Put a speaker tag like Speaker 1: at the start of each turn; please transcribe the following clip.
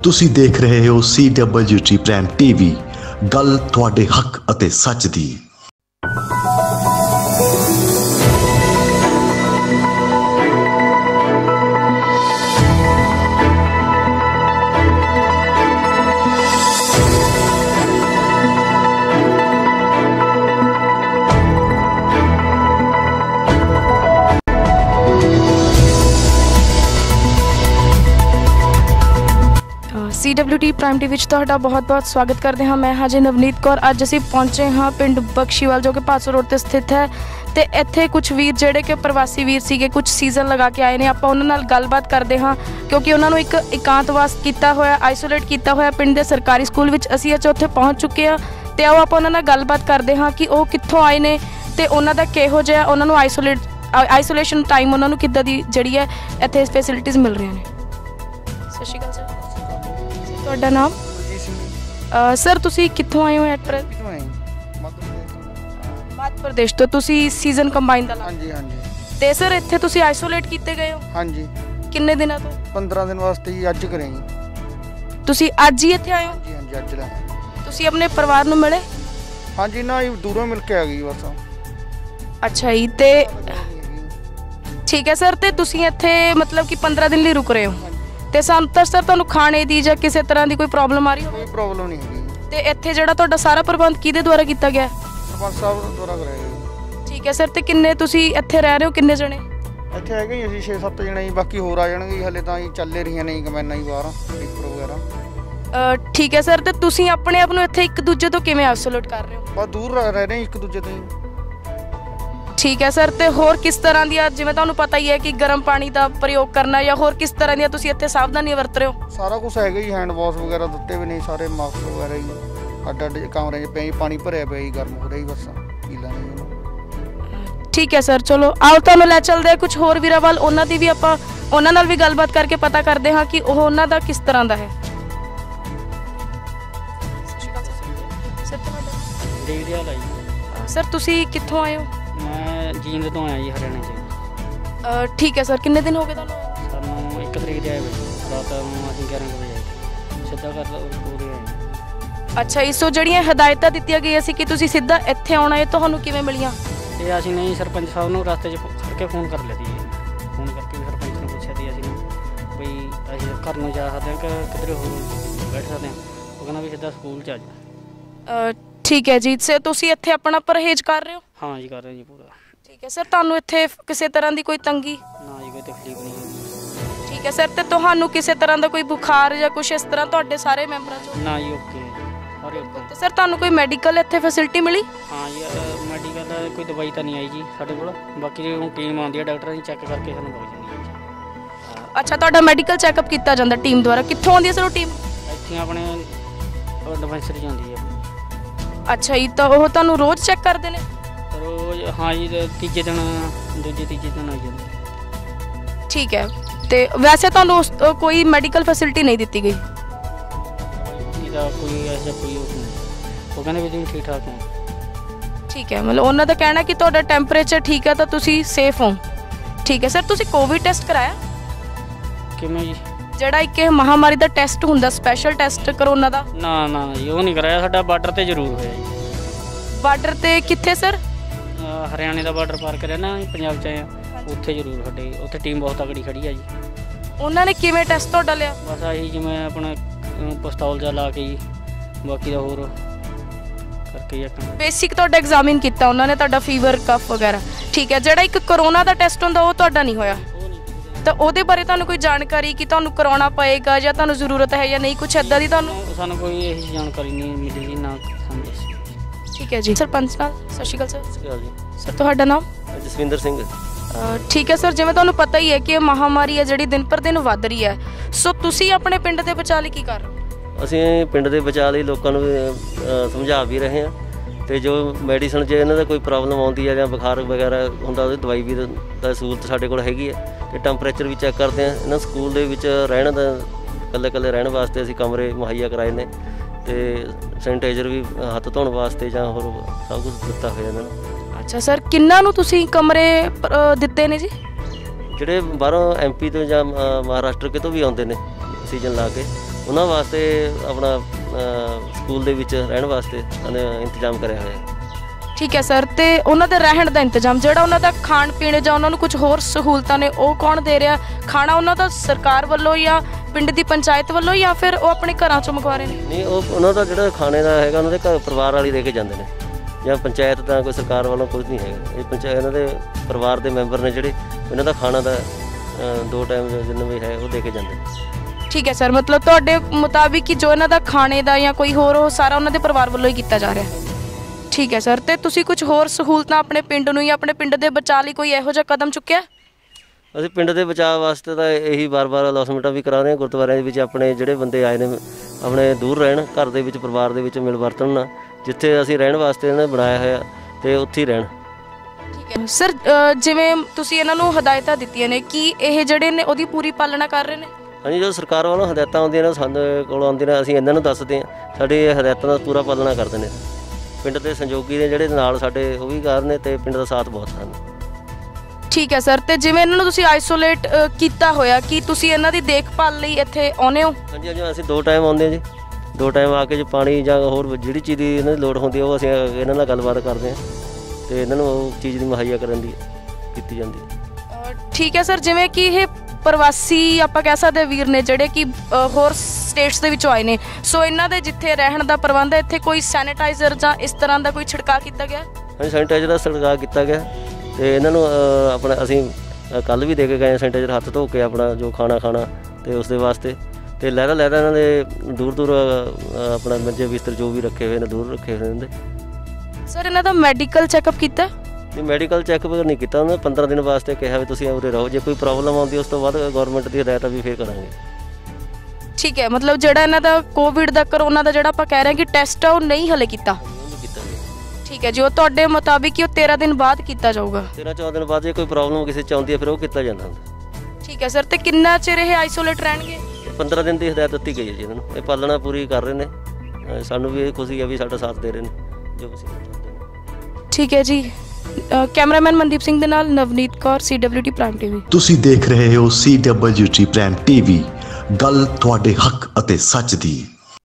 Speaker 1: ਤੁਸੀਂ ਦੇਖ ਰਹੇ ਹੋ CWT ਪ੍ਰਾਈਮ TV, ਗੱਲ ਤੁਹਾਡੇ ਹੱਕ ਅਤੇ ਸੱਚ ਦੀ।
Speaker 2: CWT ਪ੍ਰਾਈਮ ਟੀ ਵਿੱਚ ਤੁਹਾਡਾ ਬਹੁਤ-ਬਹੁਤ ਸਵਾਗਤ ਕਰਦੇ ਹਾਂ। ਮੈਂ ਹਾਂ ਜੀ ਨਵਨੀਤ ਕੌਰ। ਅੱਜ ਅਸੀਂ ਪਹੁੰਚੇ ਹਾਂ ਪਿੰਡ ਬਖਸ਼ੀਵਾਲ ਜੋ ਕਿ ਭਾਦਸੋਂ ਰੋਡ ਤੇ ਸਥਿਤ ਹੈ ਤੇ ਇੱਥੇ ਕੁਝ ਵੀਰ ਜਿਹੜੇ ਕਿ ਪ੍ਰਵਾਸੀ ਵੀਰ ਸੀਗੇ, ਕੁਝ ਸੀਜ਼ਨ ਲਗਾ ਕੇ ਆਏ ਨੇ। ਆਪਾਂ ਉਹਨਾਂ ਨਾਲ ਗੱਲਬਾਤ ਕਰਦੇ ਹਾਂ ਕਿਉਂਕਿ ਉਹਨਾਂ ਨੂੰ ਇੱਕ ਇਕਾਂਤਵਾਸ ਕੀਤਾ ਹੋਇਆ, ਆਈਸੋਲੇਟ ਕੀਤਾ ਹੋਇਆ ਪਿੰਡ ਦੇ ਸਰਕਾਰੀ ਸਕੂਲ ਵਿੱਚ ਅਸੀਂ ਅੱਜ ਉੱਥੇ ਪਹੁੰਚ ਚੁੱਕੇ ਹਾਂ ਤੇ ਆਓ ਆਪਾਂ ਉਹਨਾਂ ਨਾਲ ਗੱਲਬਾਤ ਕਰਦੇ ਹਾਂ ਕਿ ਉਹ ਕਿੱਥੋਂ ਆਏ ਨੇ ਤੇ ਉਹਨਾਂ ਦਾ ਕਿਹੋ ਜਿਹਾ ਉਹਨਾਂ ਨੂੰ ਆਈਸੋਲੇਸ਼ਨ ਟਾਈਮ ਉਹਨਾਂ ਨੂੰ ਕਿੱਦਾਂ ਦੀ ਜਿਹੜੀ ਹੈ ਇੱਥੇ ਫੈਸਿਲਿਟੀਜ਼ ਮਿਲ ਰਹੀਆਂ ਨੇ। ਸਤਿ ਸ਼੍ਰੀ ਅਕਾਲ ਸਰ। ਤੁਹਾਡਾ ਨਾਮ? ਸਰ ਤੁਸੀਂ ਕਿੱਥੋਂ ਆਏ ਹੋ? ਮੱਧ ਪ੍ਰਦੇਸ਼ ਤੋਂ। ਤੁਸੀਂ ਸੀਜ਼ਨ ਕੰਬਾਈਨ ਦਾ? ਹਾਂਜੀ ਹਾਂਜੀ। ਤੇ ਸਰ ਇੱਥੇ ਤੁਸੀਂ ਆਈਸੋਲੇਟ ਕੀਤੇ ਗਏ ਹੋ? ਹਾਂਜੀ। ਕਿੰਨੇ ਦਿਨਾਂ ਤੋਂ? 15 ਦਿਨ ਵਾਸਤੇ ਹੀ। ਅੱਜ ਕਰਾਂਗੇ। ਤੁਸੀਂ ਅੱਜ ਹੀ ਇੱਥੇ ਆਏ ਹੋ? ਹਾਂਜੀ ਹਾਂਜੀ, ਅੱਜ ਦਾ। ਤੁਸੀਂ ਆਪਣੇ ਪਰਿਵਾਰ ਨੂੰ ਮਿਲੇ? ਹਾਂਜੀ ਨਾ, ਦੂਰੋਂ ਮਿਲ ਕੇ ਆ ਗਈ ਬਸ। ਅੱਛਾ ਜੀ। ਤੇ ਠੀਕ ਹੈ ਸਰ। ਤੇ ਤੁਸੀਂ ਇੱਥੇ ਮਤਲਬ ਕਿ 15 ਦਿਨ ਲਈ ਰੁਕ ਰਹੇ ਹੋ ਤੇ ਸਰ ਤੁਹਾਨੂੰ ਖਾਣੇ ਦੀ ਜਾਂ ਕਿਸੇ ਤਰ੍ਹਾਂ ਦੀ ਕੋਈ ਪ੍ਰੋਬਲਮ ਆ ਰਹੀ ਹੋਵੇ? ਕੋਈ ਪ੍ਰੋਬਲਮ ਨਹੀਂ ਹੈਗੀ। ਤੇ ਇੱਥੇ ਜਿਹੜਾ ਤੁਹਾਡਾ ਸਾਰਾ ਪ੍ਰਬੰਧ ਕਿਹਦੇ ਦੁਆਰਾ ਕੀਤਾ ਗਿਆ? ਸਰਪੰਚ ਸਾਹਿਬ ਦੁਆਰਾ ਕਰਾਇਆ ਗਿਆ। ਠੀਕ ਹੈ ਸਰ। ਤੇ ਕਿੰਨੇ ਤੁਸੀਂ ਇੱਥੇ ਰਹਿ ਰਹੇ ਹੋ, ਕਿੰਨੇ ਜਣੇ? ਇੱਥੇ ਹੈਗੇ ਅਸੀਂ 6-7 ਜਣੇ ਜੀ, ਬਾਕੀ ਹੋਰ ਆ ਜਾਣਗੇ। ਹਲੇ ਤਾਂ ਹੀ ਚੱਲ ਰਹੀਆਂ ਨੇ ਕਮੈਨਾਂ ਹੀ ਬਾਹਰ ਡੀਪਰ ਵਗੈਰਾ। ਠੀਕ ਹੈ ਸਰ। ਤੇ ਤੁਸੀਂ ਆਪਣੇ ਆਪ ਨੂੰ ਇੱਥੇ ਇੱਕ ਦੂਜੇ ਤੋਂ ਕਿਵੇਂ ਆਈਸੋਲੇਟ ਕਰ ਰਹੇ ਹੋ? ਬਸ ਦੂਰ ਰਹਿ ਰਹੇ ਇੱਕ ਦੂਜੇ ਤੋਂ ਹੀ। ਠੀਕ ਹੈ ਸਰ। ਤੇ ਹੋਰ ਕਿਸ ਤਰ੍ਹਾਂ ਦੀਆਂ, ਜਿਵੇਂ ਤੁਹਾਨੂੰ ਪਤਾ ਹੀ ਹੈ ਕਿ ਗਰਮ ਪਾਣੀ ਦਾ ਪ੍ਰਯੋਗ ਕਰਨਾ ਜਾਂ ਹੋਰ ਕਿਸ ਤਰ੍ਹਾਂ ਦੀਆਂ ਤੁਸੀਂ ਇੱਥੇ ਸਾਵਧਾਨੀਆਂ ਵਰਤ ਰਹੇ ਹੋ? ਸਾਰਾ ਕੁਝ ਹੈਗਾ ਜੀ, ਹੈਂਡ ਵਾਸ਼ ਵਗੈਰਾ ਦਿੱਤੇ ਵੀ ਨਹੀਂ, ਸਾਰੇ ਮਾਸਕ ਵਗੈਰਾ ਹੀ ਅੱਡ ਕਮਰੇ 'ਚ ਪਏ, ਪਾਣੀ ਭਰਿਆ ਪਿਆ ਜੀ, ਗਰਮ ਹੋ ਰਿਹਾ ਜੀ, ਬਸ ਪੀ ਲੈਣੇ ਉਹਨੂੰ। ਠੀਕ ਹੈ ਸਰ। ਚਲੋ ਆਓ ਤੁਹਾਨੂੰ ਲੈ ਚੱਲਦੇ ਕੁਝ ਹੋਰ ਵੀਰਾਂ ਵੱਲ, ਉਹਨਾਂ ਦੀ ਵੀ ਆਪਾਂ ਉਹਨਾਂ ਨਾਲ ਵੀ ਗੱਲਬਾਤ ਕਰਕੇ ਪਤਾ ਕਰਦੇ ਹਾਂ ਕਿ ਉਹ ਉਹਨਾਂ ਦਾ ਕਿਸ ਤਰ੍ਹਾਂ ਦਾ ਹੈ। ਸਰ ਤੁਸੀਂ ਕਿੱਥੋਂ ਆਏ ਹੋ? ਮੈਂ ਜੀਂਦ ਤੋਂ ਆਇਆ ਜੀ, ਹਰਿਆਣੇ 'ਚ। ਠੀਕ ਹੈ ਸਰ। ਕਿੰਨੇ ਦਿਨ ਹੋ ਗਏ ਤੁਹਾਨੂੰ? ਸਾਨੂੰ 1 ਤਰੀਕ ਦੇ ਆਏ ਬਈ, ਰਾਤ ਨੂੰ ਅਸੀਂ 11 ਵਜੇ ਆਏ, ਸਿੱਧਾ ਕਰ ਪੂਰੇ ਆਏ। ਅੱਛਾ ਜੀ। ਸੋ ਜਿਹੜੀਆਂ ਹਦਾਇਤਾਂ ਦਿੱਤੀਆਂ ਗਈਆਂ ਸੀ ਕਿ ਤੁਸੀਂ ਸਿੱਧਾ ਇੱਥੇ ਆਉਣਾ ਹੈ, ਤੁਹਾਨੂੰ ਕਿਵੇਂ ਮਿਲੀਆਂ? ਤੇ ਅਸੀਂ ਨਹੀਂ, ਸਰਪੰਚ ਸਾਹਿਬ ਨੂੰ ਰਸਤੇ 'ਚ ਖੜ ਕੇ ਫੋਨ ਕਰ ਲਿਆ ਸੀ। ਫੋਨ ਕਰਕੇ ਸਰਪੰਚ ਨੂੰ ਪੁੱਛਿਆ ਸੀ ਅਸੀਂ ਬਈ ਅਸੀਂ ਘਰ ਨੂੰ ਜਾ ਸਕਦੇ ਹਾਂ ਕਿ ਕਿਧਰੇ ਹੋਰ ਬੈਠ ਸਕਦੇ ਹਾਂ। ਉਹ ਕਹਿੰਦਾ ਵੀ ਸਿੱਧਾ ਸਕੂਲ 'ਚ ਆ ਜਾ। ਠੀਕ ਹੈ ਜੀ। ਸੇ ਤੁਸੀਂ ਇੱਥੇ ਆਪਣਾ ਪਰਹੇਜ਼ ਕਰ ਰਹੇ ਹੋ? ਹਾਂ ਜੀ, ਕਰ ਰਹੇ ਜੀ ਪੂਰਾ। ਠੀਕ ਹੈ ਸਰ। ਤੁਹਾਨੂੰ ਇੱਥੇ ਕਿਸੇ ਤਰ੍ਹਾਂ ਦੀ ਕੋਈ ਤੰਗੀ? ਨਾ ਜੀ, ਕੋਈ ਤਕਲੀਫ ਨਹੀਂ। ਠੀਕ ਹੈ ਸਰ। ਤੇ ਤੁਹਾਨੂੰ ਕਿਸੇ ਤਰ੍ਹਾਂ ਦਾ ਕੋਈ ਬੁਖਾਰ ਜਾਂ ਕੁਛ ਇਸ ਤਰ੍ਹਾਂ ਤੁਹਾਡੇ ਸਾਰੇ ਮੈਂਬਰਾਂ 'ਚੋਂ? ਨਾ ਜੀ, ਓਕੇ ਸਾਰੇ ਓਕੇ। ਤੇ ਸਰ ਤੁਹਾਨੂੰ ਕੋਈ ਮੈਡੀਕਲ ਇੱਥੇ ਫੈਸਿਲਿਟੀ ਮਿਲੀ? ਹਾਂ ਜੀ, ਮੈਡੀਕਲ ਕੋਈ ਦਵਾਈ ਤਾਂ ਨਹੀਂ ਆਈ ਜੀ ਸਾਡੇ ਕੋਲ, ਬਾਕੀ ਹੁਣ ਟੀਮ ਆਉਂਦੀ ਹੈ ਡਾਕਟਰਾਂ ਦੀ, ਚੈੱਕ ਕਰਕੇ ਸਾਨੂੰ ਦਵਾਈ ਦਿੰਦੀ ਹੈ। ਅੱਛਾ, ਤੁਹਾਡਾ ਮੈਡੀਕਲ ਚੈੱਕਅਪ ਕੀਤਾ ਜਾਂਦਾ ਟੀਮ ਦੁਆਰਾ? ਕਿੱਥੋਂ ਆਉਂਦੀ ਹੈ ਸਰ ਉਹ ਟੀਮ? ਇੱਥੇ ਆਪਣੇ ਡਿਸਪੈਂਸਰੀ 'ਚ ਆਉਂਦੀ ਹੈ। ਅੱਛਾ ਜੀ। ਤਾਂ ਉਹ ਤੁਹਾਨੂੰ ਰੋਜ਼ ਚੈੱਕ ਕਰਦੇ ਨੇ? ਰੋਜ਼ ਹਾਂ ਜੀ, ਤੀਜੇ ਦਿਨ, ਦੂਜੇ ਤੀਜੇ ਦਿਨ ਆ ਜਾਂਦੇ। ਠੀਕ ਹੈ। ਤੇ ਵੈਸੇ ਤੁਹਾਨੂੰ ਕੋਈ ਮੈਡੀਕਲ ਫੈਸਿਲਿਟੀ ਨਹੀਂ ਦਿੱਤੀ ਗਈ? ਇਹਦਾ ਕੋਈ ਐਸਾ ਕੋਈ ਉਹ ਕਹਿੰਦੇ ਵੀ ਤੁਸੀਂ ਠੀਕ ਠਾਕ ਹੋ। ਠੀਕ ਹੈ। ਮਤਲਬ ਉਹਨਾਂ ਦਾ ਕਹਿਣਾ ਕਿ ਤੁਹਾਡਾ ਟੈਂਪਰੇਚਰ ਠੀਕ ਹੈ ਤਾਂ ਤੁਸੀਂ ਸੇਫ ਹੋ। ਠੀਕ ਹੈ ਸਰ। ਤੁਸੀਂ ਕੋਵਿਡ ਟੈਸਟ ਕਰਾਇਆ? ਕਿਵੇਂ ਜੀ? ਜਿਹੜਾ ਇੱਕ ਇਹ ਮਹਾਮਾਰੀ ਦਾ ਟੈਸਟ ਹੁੰਦਾ, ਸਪੈਸ਼ਲ ਟੈਸਟ ਕਰੋਨਾ ਦਾ? ਨਾ ਨਾ ਜੀ, ਉਹ ਨਹੀਂ ਕਰਾਇਆ। ਸਾਡਾ ਬਾਰਡਰ ਤੇ ਜ਼ਰੂਰ ਹੋਇਆ ਜੀ। ਬਾਰਡਰ ਤੇ ਕਿੱਥੇ ਸਰ? ਹਰਿਆਣੇ ਦਾ ਬਾਰਡਰ ਪਾਰ ਕਰਿਆ ਨਾ, ਪੰਜਾਬ 'ਚ ਆਏ ਆ, ਉੱਥੇ ਜ਼ਰੂਰ ਸਾਡੇ ਉੱਥੇ ਟੀਮ ਬਹੁਤ ਤਕੜੀ ਖੜੀ ਆ ਜੀ। ਉਹਨਾਂ ਨੇ ਕਿਵੇਂ ਟੈਸਟ ਤੁਹਾਡਾ ਲਿਆ? ਬਸ ਆਹੀ ਜਿਵੇਂ ਆਪਣਾ ਪਿਸਤੌਲ ਜਿਹਾ ਲਾ ਕੇ ਜੀ, ਬਾਕੀ ਦਾ ਹੋਰ ਕਰਕੇ ਜੀ। ਬੇਸਿਕ ਤੁਹਾਡਾ ਐਗਜ਼ਾਮਿਨ ਕੀਤਾ ਉਹਨਾਂ ਨੇ, ਤੁਹਾਡਾ ਫੀਵਰ, ਕਫ ਵਗੈਰਾ? ਠੀਕ ਹੈ। ਜਿਹੜਾ ਇੱਕ ਕਰੋਨਾ ਦਾ ਟੈਸਟ ਹੁੰਦਾ ਉਹ ਤੁਹਾਡਾ ਨਹੀਂ ਹੋਇਆ? ਤਾਂ ਉਹਦੇ ਬਾਰੇ ਤੁਹਾਨੂੰ ਕੋਈ ਜਾਣਕਾਰੀ ਕਿ ਤੁਹਾਨੂੰ ਕਰਾਉਣਾ ਪਏਗਾ ਜਾਂ ਤੁਹਾਨੂੰ ਜ਼ਰੂਰਤ ਹੈ ਜਾਂ ਨਹੀਂ, ਕੁਛ ਇੱਦਾਂ ਦੀ ਤੁਹਾਨੂੰ? ਸਾਨੂੰ ਕੋਈ ਇਹੋ ਜਿਹੀ ਜਾਣਕਾਰੀ ਨਹੀਂ ਮਿਲੀ ਜੀ, ਨਾ ਸਾਨੂੰ ਦੱਸੀ। ਠੀਕ ਹੈ ਜੀ। ਸਰਪੰਚ ਨਾਲ ਸਤਿ ਸ਼੍ਰੀ ਅਕਾਲ ਸਰ। ਸਤਿ ਸ਼੍ਰੀ ਅਕਾਲ ਜੀ। ਸਰ ਤੁਹਾਡਾ ਨਾਮ? ਜਸਵਿੰਦਰ ਸਿੰਘ। ਠੀਕ ਹੈ ਸਰ। ਜਿਵੇਂ ਤੁਹਾਨੂੰ ਪਤਾ ਹੀ ਹੈ ਕਿ ਇਹ ਮਹਾਮਾਰੀ ਹੈ ਜਿਹੜੀ ਦਿਨ ਪਰ ਦਿਨ ਵੱਧ ਰਹੀ ਹੈ, ਸੋ ਤੁਸੀਂ ਆਪਣੇ ਪਿੰਡ ਦੇ ਬਚਾਅ ਲਈ ਕੀ ਕਰ ਰਹੇ ਹੋ? ਅਸੀਂ ਪਿੰਡ ਦੇ ਬਚਾਅ ਲਈ ਲੋਕਾਂ ਨੂੰ ਸਮਝਾ ਵੀ ਰਹੇ ਹਾਂ ਤੇ ਜੋ ਮੈਡੀਸਨ ਜੇ ਇਹਨਾਂ ਦਾ ਕੋਈ ਪ੍ਰੋਬਲਮ ਆਉਂਦੀ ਹੈ ਜਾਂ ਬੁਖਾਰ ਵਗੈਰਾ ਹੁੰਦਾ ਉਹਦੀ ਦਵਾਈ ਵੀ ਦਾ ਸਹੂਲਤ ਸਾਡੇ ਕੋਲ ਹੈਗੀ ਹੈ ਤੇ ਟੈਂਪਰੇਚਰ ਵੀ ਚੈੱਕ ਕਰਦੇ ਹਾਂ। ਇਹਨਾਂ ਸਕੂਲ ਦੇ ਵਿੱਚ ਰਹਿਣ ਦਾ ਇਕੱਲੇ ਰਹਿਣ ਵਾਸਤੇ ਅਸੀਂ ਕਮਰੇ ਮੁਹੱਈਆ ਕਰਾਏ ਨੇ ਤੇ ਸੈਨੀਟਾਈਜ਼ਰ ਵੀ ਹੱਥ ਧੋਣ ਵਾਸਤੇ ਜਾਂ ਹੋਰ ਸਭ ਕੁਝ ਦਿੱਤਾ ਹੋਇਆ ਇਹਨਾਂ ਨੂੰ। ਅੱਛਾ ਸਰ। ਕਿੰਨਾਂ ਨੂੰ ਤੁਸੀਂ ਕਮਰੇ ਦਿੱਤੇ ਨੇ ਜੀ? ਜਿਹੜੇ ਬਾਹਰੋਂ MP ਤੋਂ ਜਾਂ ਮਹਾਰਾਸ਼ਟਰ ਕਿਤੋਂ ਵੀ ਆਉਂਦੇ ਨੇ ਸੀਜ਼ਨ ਲਾ ਕੇ,
Speaker 3: ਉਹਨਾਂ ਵਾਸਤੇ ਆਪਣਾ ਸਕੂਲ ਦੇ ਵਿੱਚ ਰਹਿਣ ਵਾਸਤੇ ਇੰਤਜ਼ਾਮ ਕਰਿਆ ਹੋਇਆ।
Speaker 4: ਠੀਕ ਹੈ ਸਰ, ਤੇ ਉਹਨਾਂ ਦੇ ਰਹਿਣ ਦਾ ਇੰਤਜ਼ਾਮ, ਜਿਹੜਾ ਉਹਨਾਂ ਦਾ ਖਾਣ ਪੀਣ ਜਾਂ ਉਹਨਾਂ ਨੂੰ ਕੁਝ ਹੋਰ ਸਹੂਲਤਾਂ ਨੇ, ਉਹ ਕੌਣ ਦੇ ਰਿਹਾ? ਖਾਣਾ ਉਹਨਾਂ ਦਾ ਸਰਕਾਰ ਵੱਲੋਂ ਜਾਂ ਪਿੰਡ ਦੀ ਪੰਚਾਇਤ ਵੱਲੋਂ, ਜਾਂ ਫਿਰ ਉਹ ਆਪਣੇ ਘਰਾਂ ਚੋਂ ਮੰਗਵਾ ਰਹੇ ਨੇ?
Speaker 3: ਨਹੀਂ, ਉਹ ਉਹਨਾਂ ਦਾ ਜਿਹੜਾ ਖਾਣੇ ਦਾ ਹੈਗਾ ਉਹਨਾਂ ਦੇ ਘਰ ਪਰਿਵਾਰ ਵਾਲੀ ਦੇ ਕੇ ਜਾਂਦੇ ਨੇ, ਜਾਂ ਪੰਚਾਇਤ ਦਾ ਕੋਈ ਸਰਕਾਰ ਵੱਲੋਂ ਕੁਝ ਨਹੀਂ ਹੈਗਾ। ਇਹ ਪੰਚਾਇਤ ਇਹਨਾਂ ਦੇ ਪਰਿਵਾਰ ਦੇ ਮੈਂਬਰ ਨੇ ਜਿਹੜੇ ਇਹਨਾਂ ਦਾ ਖਾਣਾ ਦਾ 2 ਟਾਈਮ ਜਿੰਨਾ ਵੀ ਹੈ ਉਹ ਦੇ ਕੇ ਜਾਂਦੇ ਨੇ।
Speaker 4: ਠੀਕ ਹੈ ਸਰ, ਮਤਲਬ ਤੁਹਾਡੇ ਮੁਤਾਬਿਕ ਕਿ ਜੋ ਇਹਨਾਂ ਦਾ ਖਾਣੇ ਦਾ ਜਾਂ ਕੋਈ ਹੋਰ, ਉਹ ਸਾਰਾ ਉਹਨਾਂ ਦੇ ਪਰਿਵਾਰ ਵੱਲੋਂ ਹੀ ਕੀਤਾ ਜਾ ਰਿਹਾ। ਠੀਕ ਹੈ ਸਰ, ਤੇ ਤੁਸੀਂ ਕੁਝ ਹੋਰ ਸਹੂਲਤਾਂ ਆਪਣੇ ਪਿੰਡ ਨੂੰ ਜਾਂ ਆਪਣੇ ਪਿੰਡ ਦੇ ਬਚਾਅ ਲਈ ਕੋਈ ਇਹੋ ਜਿਹਾ ਕਦਮ ਚੁੱਕਿਆ?
Speaker 3: ਅਸੀਂ ਪਿੰਡ ਦੇ ਬਚਾਅ ਵਾਸਤੇ ਤਾਂ ਇਹੀ ਵਾਰ-ਵਾਰ ਅਨਾਉਂਸਮੈਂਟਾਂ ਵੀ ਕਰਾ ਰਹੇ ਹਾਂ। ਗੁਰਦੁਆਰਿਆਂ ਦੇ ਵਿੱਚ ਆਪਣੇ ਜਿਹੜੇ ਬੰਦੇ ਆਏ ਨੇ ਆਪਣੇ ਦੂਰ ਰਹਿਣ, ਘਰ ਦੇ ਵਿੱਚ ਪਰਿਵਾਰ ਦੇ ਵਿੱਚ ਮਿਲ ਵਰਤਣ ਨਾ, ਜਿੱਥੇ ਅਸੀਂ ਰਹਿਣ ਵਾਸਤੇ ਇਹਨਾਂ ਨੇ ਬਣਾਇਆ ਹੋਇਆ ਤੇ ਉੱਥੇ ਹੀ ਰਹਿਣ।
Speaker 4: ਠੀਕ ਹੈ ਸਰ, ਜਿਵੇਂ ਤੁਸੀਂ ਇਹਨਾਂ ਨੂੰ ਹਦਾਇਤਾਂ ਦਿੱਤੀਆਂ ਨੇ, ਕਿ ਇਹ ਜਿਹੜੇ ਨੇ ਉਹਦੀ ਪੂਰੀ ਪਾਲਣਾ ਕਰ ਰਹੇ ਨੇ?
Speaker 3: ਹਾਂਜੀ, ਜਦੋਂ ਸਰਕਾਰ ਵੱਲੋਂ ਹਦਾਇਤਾਂ ਆਉਂਦੀਆਂ ਨੇ ਸਾਡੇ ਕੋਲ ਆਉਂਦੀਆਂ ਨੇ, ਅਸੀਂ ਇਹਨਾਂ ਨੂੰ ਦੱਸਦੇ ਹਾਂ, ਸਾਡੀ ਇਹ ਹਦਾਇਤਾਂ ਦਾ ਪੂਰਾ ਪਾਲਣਾ ਕਰਦੇ ਨੇ। ਪਿੰਡ ਦੇ ਸੰਯੋਗੀ ਨੇ ਜਿਹੜੇ ਨਾਲ ਸਾਡੇ, ਉਹ ਵੀ ਕਰ ਨੇ, ਤੇ ਪਿੰਡ ਦਾ ਸਾਥ ਬਹੁਤ ਹਨ।
Speaker 4: ਠੀਕ ਹੈ ਸਰ, ਤੇ ਜਿਵੇਂ ਇਹਨਾਂ ਨੂੰ ਤੁਸੀਂ ਆਈਸੋਲੇਟ ਕੀਤਾ ਹੋਇਆ, ਕਿ ਤੁਸੀਂ ਇਹਨਾਂ ਦੀ ਦੇਖਭਾਲ ਲਈ ਇੱਥੇ ਆਉਂਦੇ ਹੋ?
Speaker 3: ਹਾਂਜੀ ਹਾਂਜੀ, ਅਸੀਂ 2 ਟਾਈਮ ਆਉਂਦੇ ਹਾਂ ਜੀ। 2 ਟਾਈਮ ਆ ਕੇ ਜੇ ਪਾਣੀ ਜਾਂ ਹੋਰ ਜਿਹੜੀ ਚੀਜ਼ ਦੀ ਇਹਨਾਂ ਦੀ ਲੋੜ ਹੁੰਦੀ ਹੈ ਉਹ ਅਸੀਂ ਇਹਨਾਂ ਨਾਲ ਗੱਲਬਾਤ ਕਰਦੇ ਹਾਂ ਅਤੇ ਇਹਨਾਂ ਨੂੰ ਉਹ ਚੀਜ਼ ਦੀ ਮੁਹੱਈਆ ਕਰਨ ਦੀ ਕੀਤੀ ਜਾਂਦੀ ਹੈ।
Speaker 4: ਠੀਕ ਹੈ ਸਰ, ਜਿਵੇਂ ਕਿ ਇਹ ਪ੍ਰਵਾਸੀ ਆਪਾਂ ਕਹਿ ਸਕਦੇ ਵੀਰ ਨੇ ਜਿਹੜੇ ਕਿ ਹੋਰ ਸਟੇਟਸ ਦੇ ਵਿੱਚੋਂ ਆਏ ਨੇ, ਸੋ ਇਹਨਾਂ ਦੇ ਜਿੱਥੇ ਰਹਿਣ ਦਾ ਪ੍ਰਬੰਧ ਹੈ, ਇੱਥੇ ਕੋਈ ਸੈਨੀਟਾਈਜ਼ਰ ਜਾਂ ਇਸ ਤਰ੍ਹਾਂ ਦਾ ਕੋਈ ਛਿੜਕਾਅ ਕੀਤਾ ਗਿਆ?
Speaker 3: ਹਾਂਜੀ, ਸੈਨੀਟਾਈਜ਼ਰ ਦਾ ਛਿੜਕਾਅ ਕੀਤਾ ਗਿਆ ਅਤੇ ਇਹਨਾਂ ਨੂੰ ਆਪਣਾ ਅਸੀਂ ਕੱਲ੍ਹ ਵੀ ਦੇ ਕੇ ਗਏ ਸੈਨੀਟਾਈਜ਼ਰ, ਹੱਥ ਧੋ ਕੇ ਆਪਣਾ ਜੋ ਖਾਣਾ ਅਤੇ ਉਸ ਦੇ ਵਾਸਤੇ। ਅਤੇ ਲਹਿਦਾ ਇਹਨਾਂ ਦੇ ਦੂਰ ਆਪਣਾ ਮੰਜੇ ਬਿਸਤਰ ਜੋ ਵੀ ਰੱਖੇ ਹੋਏ ਨੇ ਦੂਰ ਰੱਖੇ ਹੋਏ ਨੇ।
Speaker 4: ਸਰ, ਇਹਨਾਂ ਦਾ ਮੈਡੀਕਲ ਚੈੱਕਅਪ ਕੀਤਾ?
Speaker 3: ਨਹੀਂ, ਮੈਡੀਕਲ ਚੈੱਕਅਪ ਨਹੀਂ ਕੀਤਾ ਉਹਨਾਂ ਨੇ। 15 ਦਿਨ ਵਾਸਤੇ ਕਿਹਾ ਵੀ ਤੁਸੀਂ ਉਰੇ ਰਹੋ, ਜੇ ਕੋਈ ਪ੍ਰੋਬਲਮ ਆਉਂਦੀ ਉਸ ਤੋਂ ਬਾਅਦ ਗੌਰਮੈਂਟ ਦੀ ਹਦਾਇਤਾਂ ਵੀ ਫੇਰ ਕਰਾਂਗੇ।
Speaker 4: ਠੀਕ ਹੈ, ਮਤਲਬ ਜਿਹੜਾ ਇਹਨਾਂ ਦਾ ਕੋਵਿਡ ਦਾ ਕਰੋਨਾ ਦਾ ਜਿਹੜਾ ਆਪਾਂ ਕਹਿ ਰਹੇ ਹਾਂ ਕਿ ਟੈਸਟ ਆ, ਉਹ ਨਹੀਂ ਹਲੇ ਕੀਤਾ? ਠੀਕ ਹੈ ਜੀ, ਉਹ ਤੁਹਾਡੇ ਮੁਤਾਬਿਕ ਉਹ 13 ਦਿਨ ਬਾਅਦ ਕੀਤਾ ਜਾਊਗਾ?
Speaker 3: 13-14 ਦਿਨ ਬਾਅਦ ਜੇ ਕੋਈ ਪ੍ਰੋਬਲਮ ਕਿਸੇ 'ਚ ਆਉਂਦੀ ਹੈ ਫਿਰ ਉਹ ਕੀਤਾ ਜਾਂਦਾ ਹੁੰਦਾ।
Speaker 4: ਠੀਕ ਹੈ ਸਰ, ਤੇ ਕਿੰਨਾ ਚਿਰ ਇਹ ਆਈਸੋਲੇਟ ਰਹਿਣਗੇ?
Speaker 3: 15 ਦਿਨ ਦੀ ਹਦਾਇਤ ਦਿੱਤੀ ਗਈ ਹੈ ਜੀ ਇਹਨਾਂ ਨੂੰ। ਇਹ ਪਾਲਣਾ ਪੂਰੀ ਕਰ ਰਹੇ ਨੇ, ਸਾਨੂੰ ਵੀ ਇਹ ਖੁਸ਼ੀ ਹੈ ਵੀ ਸਾਡਾ ਸਾਥ ਦੇ ਰਹੇ ਨੇ ਜੋ ਅਸੀਂ ਚਾਹੁੰਦੇ ਨੇ।
Speaker 4: ਠੀਕ ਹੈ ਜੀ, ਕੈਮਰਾਮੈਨ ਮਨਦੀਪ ਸਿੰਘ ਦੇ ਨਾਲ Navneet Kaur, CWT prime TV।
Speaker 1: ਤੁਸੀਂ ਦੇਖ ਰਹੇ ਹੋ CWT ਪ੍ਰਾਈਮ TV, ਗੱਲ ਤੁਹਾਡੇ ਹੱਕ ਅਤੇ ਸੱਚ ਦੀ।